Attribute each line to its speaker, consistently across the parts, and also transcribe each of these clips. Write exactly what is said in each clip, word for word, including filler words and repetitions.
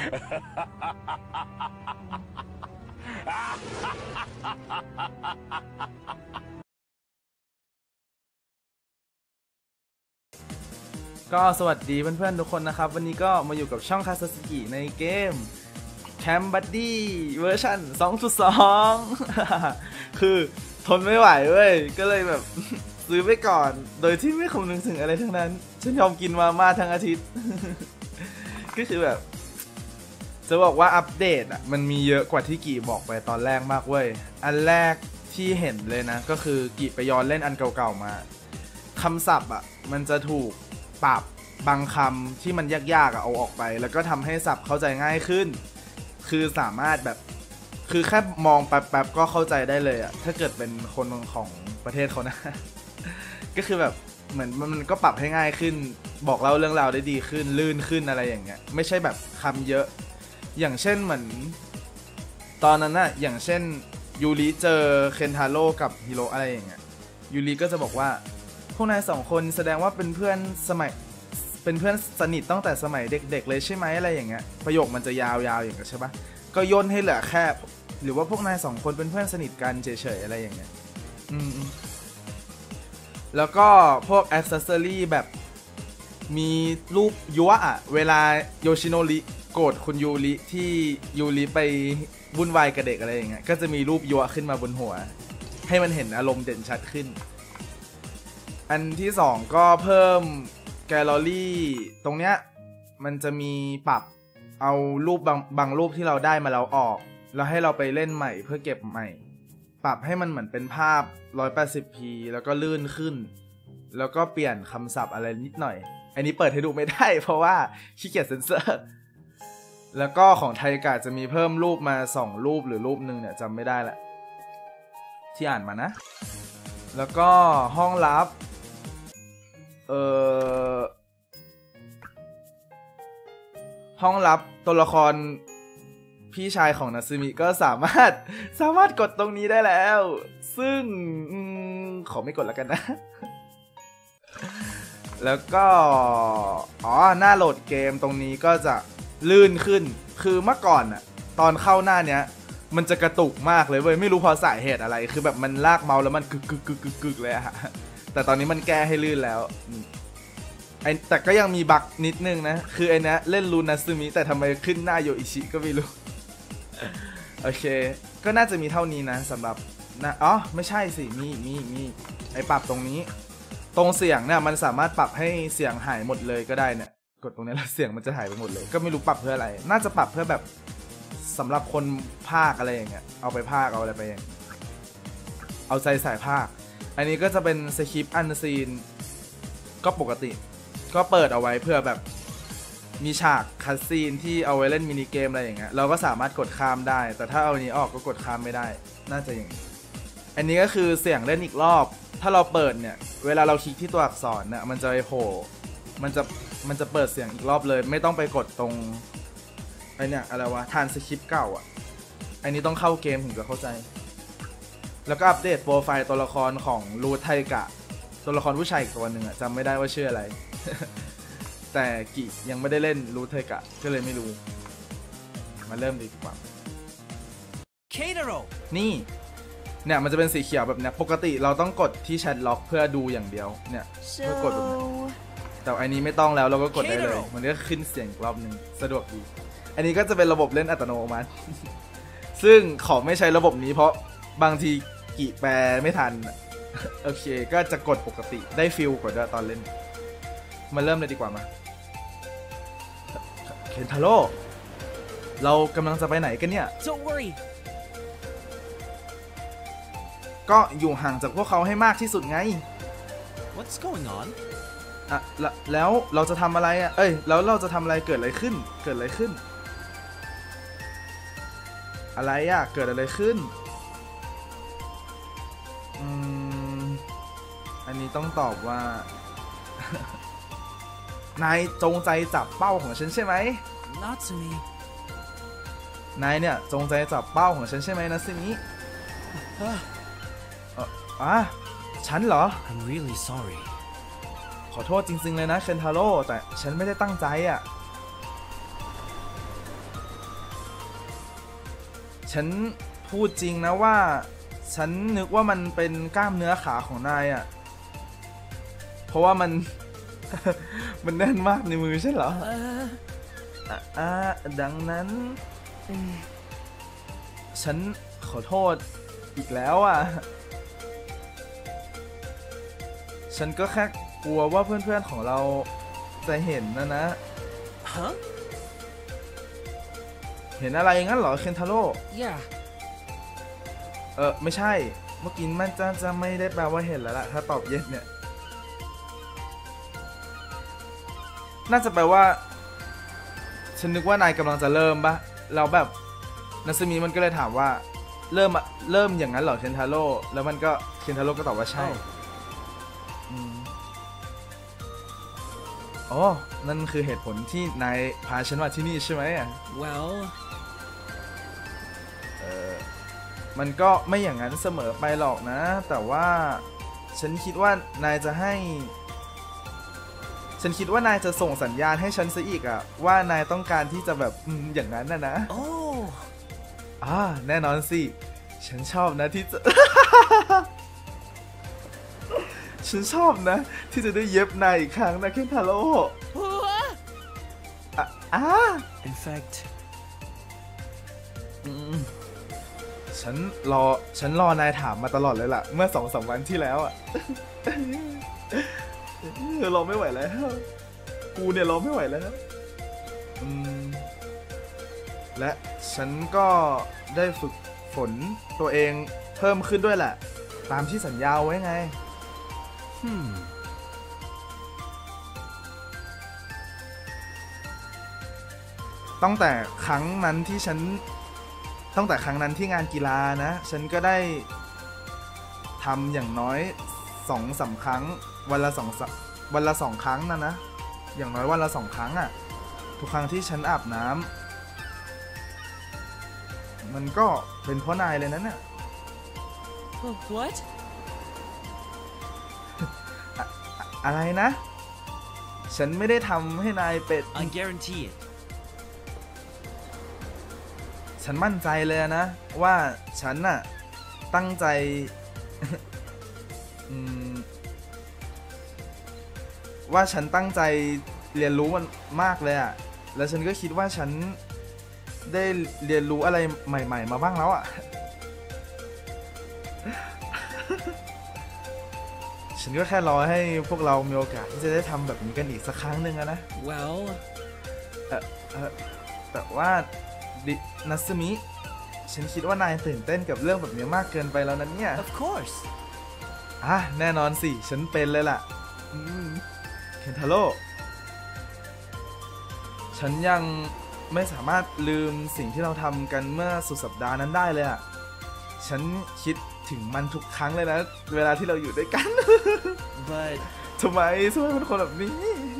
Speaker 1: ก็สวัสดีเพื่อนๆทุกคนนะครับวันนี้ก็มาอยู่กับช่องคาซาสึกิในเกม Camp Buddy เวอร์ชัน สองจุดสอง คือทนไม่ไหวเว้ยก็เลยแบบซื้อไปก่อนโดยที่ไม่คำนึงถึงอะไรทั้งนั้นฉันยอมกินมาม่าทั้งอาทิตย์ ก็คือแบบจะบอกว่าอัปเดตอ่ะมันมีเยอะกว่าที่กี่บอกไปตอนแรกมากเว้ยอันแรกที่เห็นเลยนะก็คือกี่ไปย้อนเล่นอันเก่าๆมาคำศัพท์อ่ะมันจะถูกปรับบางคำที่มันยากๆเอาออกไปแล้วก็ทำให้ศัพท์เข้าใจง่ายขึ้นคือสามารถแบบคือแค่มองแป๊บๆก็เข้าใจได้เลยอะถ้าเกิดเป็นคนของประเทศเขานะ ก็คือแบบเหมือนมันก็ปรับให้ง่ายขึ้นบอกเล่าเรื่องราวได้ดีขึ้นลื่นขึ้นอะไรอย่างเงี้ยไม่ใช่แบบคำเยอะอย่างเช่นเหมือนตอนนั้นน่ะอย่างเช่นยูริเจอเคนทาโร่กับฮิโร่อะไรอย่างเงี้ยยูริก็จะบอกว่าพวกนายสองคนแสดงว่าเป็นเพื่อนสมัยเป็นเพื่อนสนิทตั้งแต่สมัยเด็กๆเลยใช่ไหมอะไรอย่างเงี้ยประโยคมันจะยาวๆอย่างเงี้ยใช่ปะก็ย่นให้เหลือแค่หรือว่าพวกนายสองคนเป็นเพื่อนสนิทกันเฉยๆอะไรอย่างเงี้ยอืมแล้วก็พวกอ็อกเซสซอรี่แบบมีรูปยั่วอะเวลาโยชิโนริโกรธคุณยูริที่ยูริไปวุ่นวายกับเด็กอะไรอย่างเงี้ยก็จะมีรูปยั่วขึ้นมาบนหัวให้มันเห็นอารมณ์เด่นชัดขึ้นอันที่สองก็เพิ่มแกลเลอรี่ตรงเนี้ยมันจะมีปรับเอารูปบางบางรูปที่เราได้มาแล้วออกแล้วให้เราไปเล่นใหม่เพื่อเก็บใหม่ปรับให้มันเหมือนเป็นภาพ หนึ่งร้อยแปดสิบพี แล้วก็ลื่นขึ้นแล้วก็เปลี่ยนคำศัพท์อะไรนิดหน่อยอันนี้เปิดให้ดูไม่ได้เพราะว่าขี้เกียจเซ็นเซอร์แล้วก็ของไทกะจะมีเพิ่มรูปมาสองรูปหรือรูปหนึ่งเนี่ยจำไม่ได้แหละที่อ่านมานะแล้วก็ห้องลับเอ่อห้องลับตัวละครพี่ชายของนาซึมิก็สามารถสามารถกดตรงนี้ได้แล้วซึ่งขอไม่กดแล้วกันนะ แล้วก็อ๋อหน้าโหลดเกมตรงนี้ก็จะลื่นขึ้นคือเมื่อก่อนอะตอนเข้าหน้าเนี้ยมันจะกระตุกมากเลยเว้ยไม่รู้เพราะสาเหตุอะไรคือแบบมันลากเมาส์แล้วมันกึกกึกกึกกึกกึกเลยอะแต่ตอนนี้มันแก้ให้ลื่นแล้วไอแต่ก็ยังมีบั๊กนิดนึงนะคือไอ้นะเล่นรูนาซึมิแต่ทำไมขึ้นหน้าโยอิชิก็ไม่รู้โอเคก็น่าจะมีเท่านี้นะสำหรับนะอ๋อไม่ใช่สิมีมีมีไอปรับตรงนี้ตรงเสียงเนี่ยมันสามารถปรับให้เสียงหายหมดเลยก็ได้เนี่ยกดตรงนี้แล้วเสียงมันจะหายไปหมดเลยก็ไม่รู้ปรับเพื่ออะไรน่าจะปรับเพื่อแบบสำหรับคนพากอะไรอย่างเงี้ยเอาไปพากเอาอะไรไปอย่างเอาใจสายพากอันนี้ก็จะเป็นสคริปต์อันซีนก็ปกติก็เปิดเอาไว้เพื่อแบบมีฉากคัสซีนที่เอาไว้เล่นมินิเกมอะไรอย่างเงี้ยเราก็สามารถกดข้ามได้แต่ถ้าเอาอันนี้ออกก็กดข้ามไม่ได้น่าจะอย่างนี้อันนี้ก็คือเสียงเล่นอีกรอบถ้าเราเปิดเนี่ยเวลาเราคลิกที่ตัวอักษรเนี่ยมันจะไปโผล่มันจะมันจะเปิดเสียงอีกรอบเลยไม่ต้องไปกดตรงไอเนี่ยอะไรวะทานสคริปต์เก่าอ่ะอันนี้ต้องเข้าเกมถึงจะเข้าใจแล้วก็อัปเดตโปรไฟล์ตัวละครของรูทไทกะตัวละครผู้ชายอีกตัวหนึ่งอ่ะจำไม่ได้ว่าชื่ออะไร แต่กิยังไม่ได้เล่นรูทไทกะก็เลยไม่รู้มาเริ่มดีกว่านี่เนี่ยมันจะเป็นสีเขียวแบบเนี้ยปกติเราต้องกดที่แชทล็อกเพื่อดูอย่างเดียวเนี่ยเพื่อกดแบบนี้แต่อันนี้ไม่ต้องแล้วเราก็กดได้เลยมันก็ขึ้นเสียงอีกรอบนึงสะดวกดีอันนี้ก็จะเป็นระบบเล่นอัตโนมัติซึ่งขอไม่ใช้ระบบนี้เพราะบางทีกี่แปลไม่ทันโอเคก็จะกดปกติได้ฟิลกว่าด้วยตอนเล่นมาเริ่มเลยดีกว่ามาเคนทาโร่เรากำลังจะไปไหนกันเนี่ยก็อยู่ห่างจากพวกเขาให้มากที่สุดไง
Speaker 2: What's going on
Speaker 1: อ่ะแล้วเราจะทำอะไรอ่ะเอ้ยแล้วเราจะทำอะไรเกิดอะไรขึ้นเกิดอะไรขึ้นอะไรอ่ะเกิดอะไรขึ้นอืมอันนี้ต้องตอบว่านายจงใจจับเป้าของฉันใช่ไหม
Speaker 2: Not to me
Speaker 1: นายเนี่ยจงใจจับเป้าของฉันใช่ไหมนะซิมิเอออ่ะฉันเหรอ
Speaker 2: I'm really sorry
Speaker 1: ขอโทษจริงๆเลยนะเคนทาโร่แต่ฉันไม่ได้ตั้งใจอ่ะฉันพูดจริงนะว่าฉันนึกว่ามันเป็นกล้ามเนื้อขาของนายอ่ะเพราะว่ามัน มันแน่นมากในมือใช่เหรออ่ะอ่ะดังนั้นฉันขอโทษอีกแล้วอ่ะฉันก็แค่กลัวว่าเพื่อนๆของเราจะเห็นนะนะ
Speaker 2: Huh?
Speaker 1: เห็นอะไรงั้นเหรอเคนทาโร่
Speaker 2: Yeah.
Speaker 1: เออไม่ใช่เมื่อกี้มันจะจะไม่ได้แปลว่าเห็นแล้วล่ะถ้าตอบเย็นเนี่ยน่าจะแปลว่าฉันนึกว่านายกำลังจะเริ่มปะแล้วแบบนัสมิมันก็เลยถามว่าเริ่มเริ่มอย่างนั้นเหรอเคนทาโร่แล้วมันก็เคนทาโร่ก็ตอบว่าใช่อืมอ๋อนั่นคือเหตุผลที่นายพาฉันมาที่นี่ใช่ไหมอ่ะ
Speaker 2: Well.
Speaker 1: เออมันก็ไม่อย่างนั้นเสมอไปหรอกนะแต่ว่าฉันคิดว่านายจะให้ฉันคิดว่านายจะส่งสัญญาณให้ฉันซะอีกอะว่านายต้องการที่จะแบบอืมอย่างนั้นนะนะ
Speaker 2: Oh.
Speaker 1: อ่าแน่นอนสิฉันชอบนะที่จะ ฉันชอบนะที่จะได้เย็บนายอีกครั้งนะเคนทาโร่อ่ะอ่า
Speaker 2: In fact.
Speaker 1: อืมฉันรอฉันรอนายถามมาตลอดเลยล่ะเมื่อสองสามวันที่แล้วอะ รอไม่ไหวแล้วกูเนี่ยรอไม่ไหวแล้วอืมและฉันก็ได้ฝึกฝนตัวเองเพิ่มขึ้นด้วยแหละตามที่สัญญาไว้ไง
Speaker 2: Hmm.
Speaker 1: ตั้งแต่ครั้งนั้นที่ฉันตั้งแต่ครั้งนั้นที่งานกีฬานะฉันก็ได้ทำอย่างน้อยสองสามครั้งวันละสองวันละสองครั้งนะนะอย่างน้อยวันละสองครั้งอะทุกครั้งที่ฉันอาบน้ำมันก็เป็นเพราะนายเลยนะเนี่ย
Speaker 2: What?
Speaker 1: อะไรนะฉันไม่ได้ทำให้นายเป็น
Speaker 2: I guarantee it.
Speaker 1: ฉันมั่นใจเลยนะว่าฉันน่ะตั้งใจ ว่าฉันตั้งใจเรียนรู้มันมากเลยอะแล้วฉันก็คิดว่าฉันได้เรียนรู้อะไรใหม่ๆมาบ้างแล้วอะ ฉันก็แค่รอให้พวกเรามีโอกาสที่จะได้ทำแบบนี้กันอีกสักครั้งหนึ่งอะนะ
Speaker 2: Well.
Speaker 1: เออเออแต่ว่าดินัสมิฉันคิดว่านายตื่นเต้นกับเรื่องแบบนี้มากเกินไปแล้วนะเนี่ย
Speaker 2: Of course.
Speaker 1: อ่ะแน่นอนสิฉันเป็นเลยล่ะอืมเคนทาโร่ฉันยังไม่สามารถลืมสิ่งที่เราทำกันเมื่อสุดสัปดาห์นั้นได้เลยอ่ะฉันคิดถึงมันทุกครั้งเลยนะเวลาที่เราอยู่ด้วยกัน
Speaker 2: But
Speaker 1: ทำไมทำไมเป็นคนแบบนี้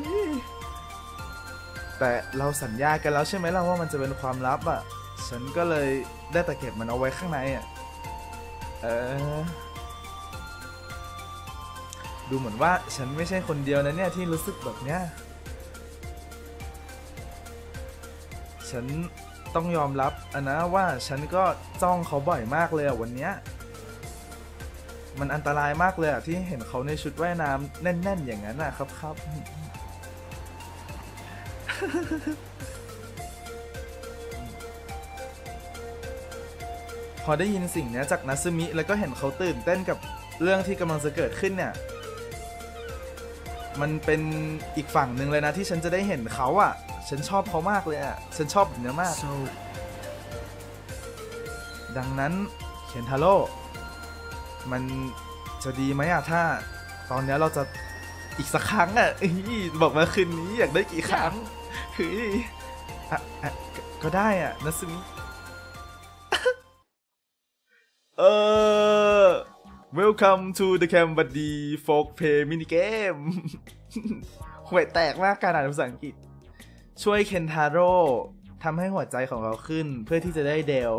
Speaker 1: แต่เราสัญญากันแล้วใช่ไหมล่ะว่ามันจะเป็นความลับอ่ะฉันก็เลยได้แต่เก็บมันเอาไว้ข้างในอ่ะเออดูเหมือนว่าฉันไม่ใช่คนเดียวนะเนี่ยที่รู้สึกแบบเนี้ยฉันต้องยอมรับอะนะว่าฉันก็จ้องเขาบ่อยมากเลยอะวันเนี้ยมันอันตรายมากเลยอะที่เห็นเขาในชุดว่ายน้ำแน่นๆอย่างนั้นอะครับครับ พอได้ยินสิ่งนี้จากนัซึมิแล้วก็เห็นเขาตื่นเต้นกับเรื่องที่กำลังจะเกิดขึ้นเนี่ยมันเป็นอีกฝั่งหนึ่งเลยนะที่ฉันจะได้เห็นเขาอ่ะฉันชอบเขามากเลยอ่ะฉันชอบแบบนี้มาก
Speaker 2: so
Speaker 1: ดังนั้นเคนทาโร่มันจะดีไหมอ่ะถ้าตอนนี้เราจะอีกสักครั้งอ่ะบอกมาคืนนี้อยากได้กี่ครั้งเฮ้ยอ่ะอ่ะก็ได้อ่ะนัซึมิเออ Welcome to the Camp Buddy Folk Play Mini Game ห่วยแตกมากการอ่านภาษาอังกฤษช่วยเคนทาโร่ทำให้หัวใจของเขาขึ้นเพื่อที่จะได้เดล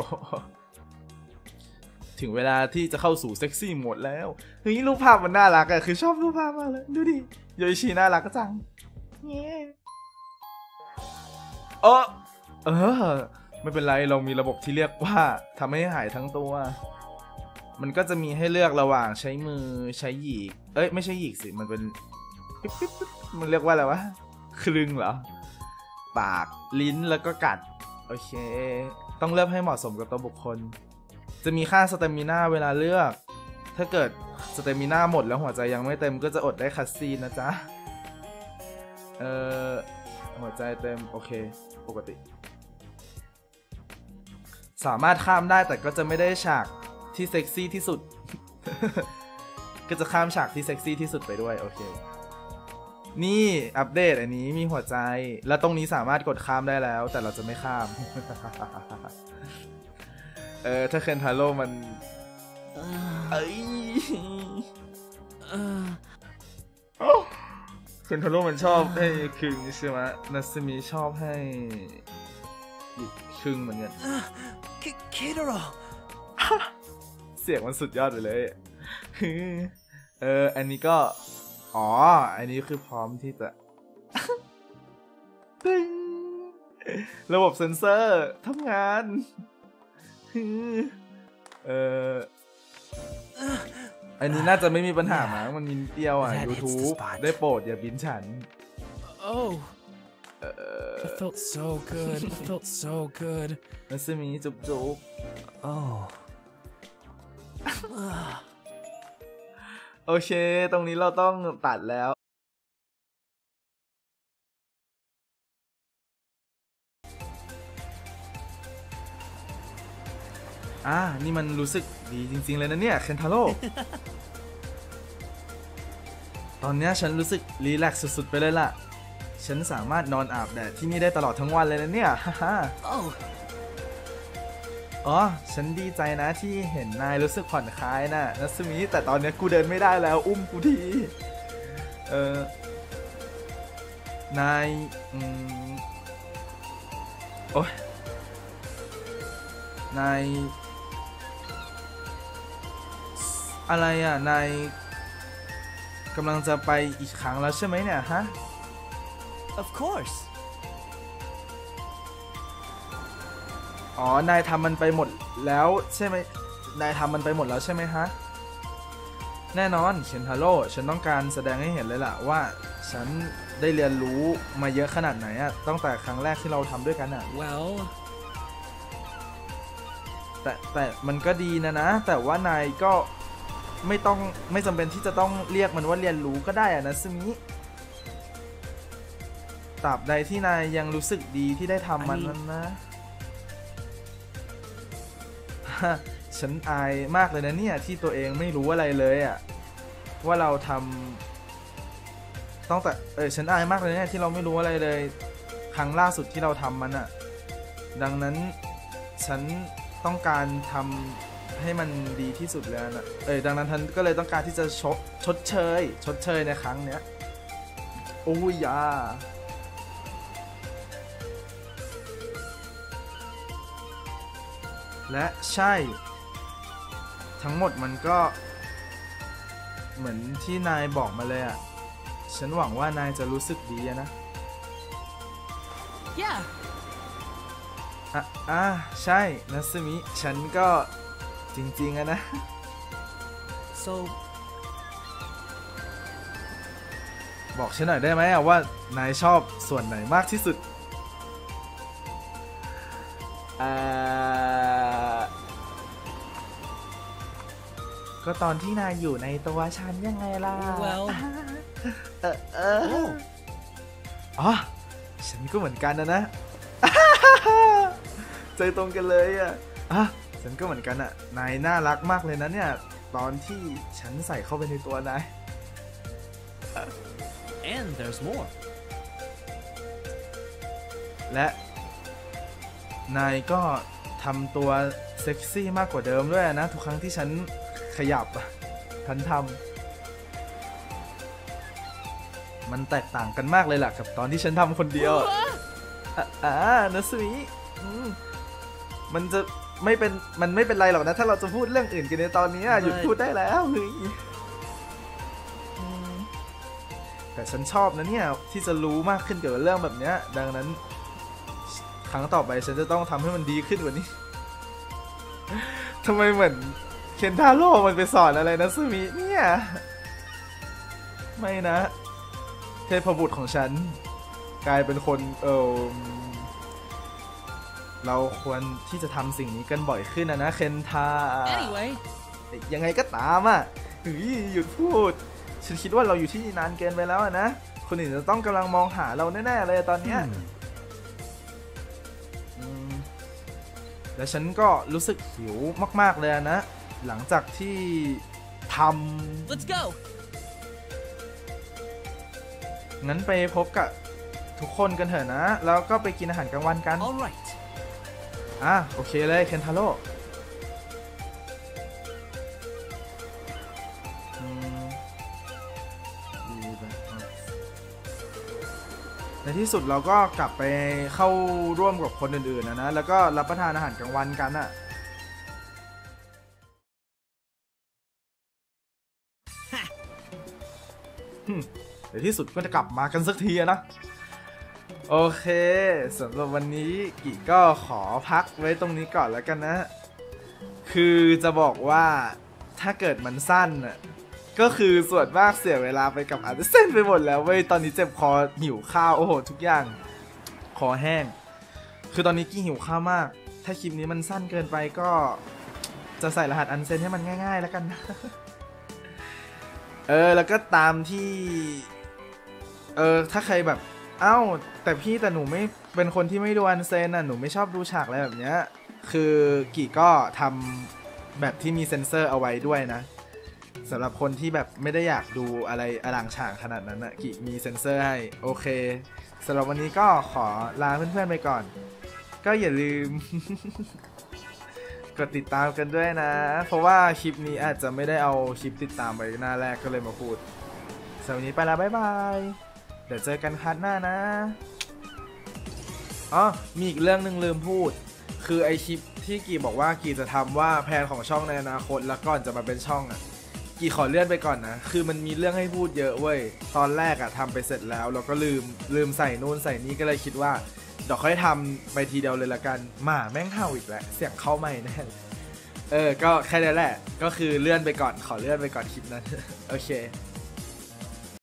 Speaker 1: ถึงเวลาที่จะเข้าสู่เซ็กซี่โหมดแล้วเฮ้ยรูปภาพมันน่ารักอะคือชอบรูปภาพมากเลยดูดิโยชิน่ารักจังเย้เออเออไม่เป็นไรเรามีระบบที่เรียกว่าทำให้หายทั้งตัวมันก็จะมีให้เลือกระหว่างใช้มือใช้หยีกเอ้ยไม่ใช่หยีกสิมันเป็นปิ๊บปิ๊บปิ๊บมันเรียกว่าอะไรวะคลึงเหรอปากลิ้นแล้วก็กัดโอเคต้องเลือกให้เหมาะสมกับตัวบุคคลจะมีค่าสเตมิน่าเวลาเลือกถ้าเกิดสเตมิน่าหมดแล้วหัวใจยังไม่เต็มก็จะอดได้คัสซีนนะจ๊ะเออหัวใจเต็มโอเคปกติสามารถข้ามได้แต่ก็จะไม่ได้ฉากที่เซ็กซี่ที่สุด ก็จะข้ามฉากที่เซ็กซี่ที่สุดไปด้วยโอเคนี่อัปเดตอันนี้มีหัวใจแล้วตรงนี้สามารถกดข้ามได้แล้วแต่เราจะไม่ข้าม เออถ้าเคนทาโร่มันเอ้ยเคนทาโร่มันชอบให้ครึ่งใช่ไหมนัสมิชอบให้อีกครึ่งเหมือนกัน
Speaker 2: เคโดโร่
Speaker 1: เสียงมันสุดยอดไปเลยเอออันนี้ก็อ๋ออันนี้คือพร้อมที่จะตึ้งระบบเซ็นเซอร์ทำงานเอออันนี้น่าจะไม่มีปัญหามั้งมันมีเดียวอ่ะ YouTube ได้โปรดอย่าบินฉัน
Speaker 2: Oh It felt so good It felt so good
Speaker 1: นัสมิจุ๊บจุ๊บ
Speaker 2: Oh
Speaker 1: โอเคตรงนี้เราต้องตัดแล้วอ่านี่มันรู้สึกดีจริงๆเลยนะเนี่ยเคนทาโร่ ตอนนี้ฉันรู้สึกรีแลกซ์สุดๆไปเลยล่ะฉันสามารถนอนอาบแดดที่นี่ได้ตลอดทั้งวันเลยนะเนี่ยฮ่าฮ่าอ๋อฉันดีใจนะที่เห็นนายรู้สึกผ่อนคลายนะนัสมิแต่ตอนนี้กูเดินไม่ได้แล้วอุ้มกูทีเออนายอืมโอ๊ยนายอะไรอ่ะนายกำลังจะไปอีกครั้งแล้วใช่ไหมเนี่ยฮะ
Speaker 2: Of course
Speaker 1: อ๋อนายทำมันไปหมดแล้วใช่ไหมนายทำมันไปหมดแล้วใช่ไหมฮะแน่นอนเคนทาโร่ฉันต้องการแสดงให้เห็นเลยล่ะว่าฉันได้เรียนรู้มาเยอะขนาดไหนอะตั้งแต่ครั้งแรกที่เราทำด้วยกันอะ
Speaker 2: Well
Speaker 1: แต่แต่มันก็ดีนะนะแต่ว่านายก็ไม่ต้องไม่จำเป็นที่จะต้องเรียกมันว่าเรียนรู้ก็ได้อะนะซึมิตราบใดที่นายยังรู้สึกดีที่ได้ทำมันนั้นนะฉันอายมากเลยนะเนี่ยที่ตัวเองไม่รู้อะไรเลยอะว่าเราทำต้องแต่เออฉันอายมากเลยเนี่ยที่เราไม่รู้อะไรเลยครั้งล่าสุดที่เราทำมันอะดังนั้นฉันต้องการทำให้มันดีที่สุดแล้วนะเออดังนั้นฉันก็เลยต้องการที่จะชดชดเชยชดเชยในครั้งเนี้ยโอ้ยยาและใช่ทั้งหมดมันก็เหมือนที่นายบอกมาเลยอ่ะฉันหวังว่านายจะรู้สึกดีนะ
Speaker 2: Yeah
Speaker 1: อ่ะอ่ะใช่นัสมิฉันก็จริงๆอะนะ
Speaker 2: So
Speaker 1: บอกฉันหน่อยได้ไหมว่านายชอบส่วนไหนมากที่สุดอ่าก็ตอนที่นายอยู่ในตัวฉันยังไงล่ะ
Speaker 2: Well
Speaker 1: เออเอออ๋อฉันก็เหมือนกันนะนะ ใจตรงกันเลยอ่ะอ่ะฉันก็เหมือนกันอ่ะนายน่ารักมากเลยนะเนี่ยตอนที่ฉันใส่เข้าไปในตัวนาย
Speaker 2: And there's more
Speaker 1: และนายก็ทำตัวเซ็กซี่มากกว่าเดิมด้วยนะทุกครั้งที่ฉันขยับฉันทำมันแตกต่างกันมากเลยล่ะกับตอนที่ฉันทำคนเดียวอ่านัสมิมันจะไม่เป็นมันไม่เป็นไรหรอกนะถ้าเราจะพูดเรื่องอื่นกันในตอนนี้หยุดพูดได้แล้วเฮ้ยแต่ฉันชอบนะเนี่ยที่จะรู้มากขึ้นเกี่ยวกับเรื่องแบบนี้ดังนั้นครั้งต่อไปฉันจะต้องทำให้มันดีขึ้นกว่านี้ ทำไมเหมือนเคนทาโร่มันไปสอนอะไรนะซึมิเนี่ยไม่นะเทพบุตรของฉันกลายเป็นคนเออเราควรที่จะทำสิ่งนี้กันบ่อยขึ้นนะนะเคนทา
Speaker 2: Anyway
Speaker 1: ยังไงก็ตามอ่ะหยุดพูดฉันคิดว่าเราอยู่ที่นี่นานเกินไปแล้วนะคนอื่นจะต้องกำลังมองหาเราแน่ๆเลยตอนเนี้ย hmm. และฉันก็รู้สึกหิวมากๆเลยนะหลังจากที่ทำ
Speaker 2: Let's go
Speaker 1: งั้นไปพบกับทุกคนกันเถอะนะแล้วก็ไปกินอาหารกลางวันกัน
Speaker 2: Alright
Speaker 1: อ่ะโอเคเลยเคนทาโร่ในที่สุดเราก็กลับไปเข้าร่วมกับคนอื่นๆนะนะแล้วก็รับประทานอาหารกลางวันกันอะในที่สุดก็จะกลับมากันสักทีนะโอเคสำหรับวันนี้กิก็ขอพักไว้ตรงนี้ก่อนแล้วกันนะคือจะบอกว่าถ้าเกิดมันสั้นน่ะก็คือส่วนมากเสียเวลาไปกับอาร์ตเส้นไปหมดแล้วเว้ยตอนนี้เจ็บคอหิวข้าวโอ้โหทุกอย่างคอแห้งคือตอนนี้กี่หิวข้าวมากถ้าคลิปนี้มันสั้นเกินไปก็จะใส่รหัสอันเซนให้มันง่ายๆแล้วกันนะเออแล้วก็ตามที่เออถ้าใครแบบเอ้าแต่พี่แต่หนูไม่เป็นคนที่ไม่ดูอันเซนน่ะหนูไม่ชอบดูฉากอะไรแบบเนี้ยคือกี่ก็ทำแบบที่มีเซ็นเซอร์เอาไว้ด้วยนะสำหรับคนที่แบบไม่ได้อยากดูอะไรอลังฉากขนาดนั้นนะกิมีเซ็นเซอร์ให้โอเคสำหรับวันนี้ก็ขอลาเพื่อนๆไปก่อนก็อย่าลืม กดติดตามกันด้วยนะเพราะว่าคลิปนี้อาจจะไม่ได้เอาคลิปติดตามไปหน้าแรกก็เลยมาพูดสำหรับวันนี้ไปแล้วบ๊ายบายเดี๋ยวเจอกันคัดหน้านะอ๋อมีอีกเรื่องนึงลืมพูดคือไอคลิปที่กีบอกว่ากีจะทำว่าแผนของช่องในอนาคตแล้วก่อนจะมาเป็นช่องอ่ะกีขอเลื่อนไปก่อนนะคือมันมีเรื่องให้พูดเยอะเว้ยตอนแรกอะทำไปเสร็จแล้วเราก็ลืมลืมใส่นู่นใส่นี่ก็เลยคิดว่าเดี๋ยวค่อยทำไปทีเดียวเลยละกันหมาแม่งเห่าอีกแล้วเสียงเข้าไม่แน่เออก็แค่นั้นแหละก็คือเลื่อนไปก่อนขอเลื่อนไปก่อนคลิปนั้น โอเค